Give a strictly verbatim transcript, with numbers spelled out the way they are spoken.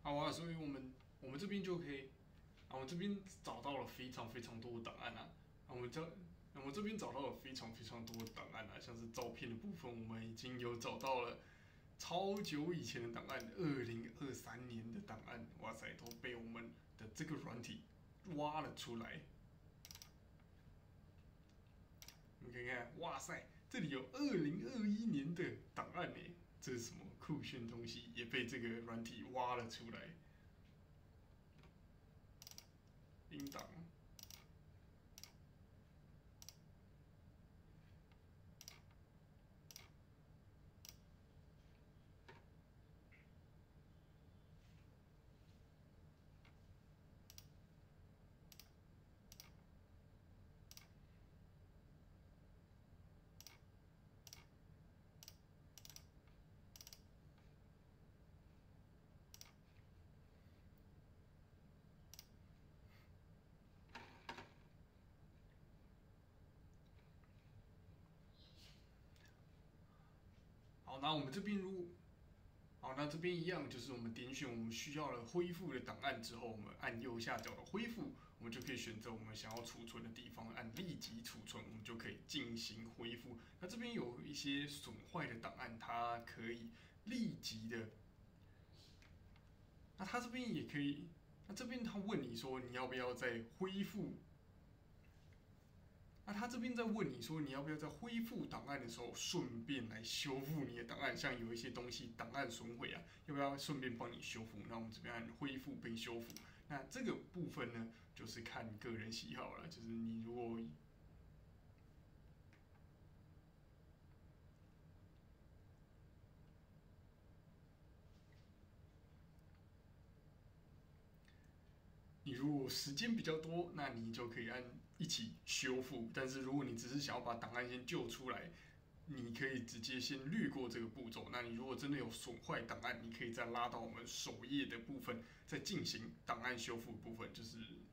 好啊，所以我们我们这边就可以，啊，我这边找到了非常非常多的档案啊，啊，我们这我们这边找到了非常非常多的档案啊，像是照片的部分，我们已经有找到了超久以前的档案，二零二三年的档案，哇塞，都被我们的这个软体挖了出来。你看看，哇塞，这里有二零二一年的档案呢，这是什么酷炫东西？也被这个软体挖了出来。音档，好，那我们这边如果好，那这边一样，就是我们点选我们需要了恢复的档案之后，我们按右下角的恢复，我们就可以选择我们想要储存的地方，按立即储存，我们就可以进行恢复。那这边有一些损坏的档案，它可以立即的，那它这边也可以，那这边他问你说你要不要再恢复。那他这边在问你说，你要不要在恢复档案的时候顺便来修复你的档案？像有一些东西档案损毁啊，要不要顺便帮你修复？那我们这边按恢复并修复。那这个部分呢，就是看个人喜好了。就是你如果你如果时间比较多，那你就可以按一起修复。但是如果你只是想要把档案先救出来，你可以直接先略过这个步骤。那你如果真的有损坏档案，你可以再拉到我们首页的部分，再进行档案修复部分，就是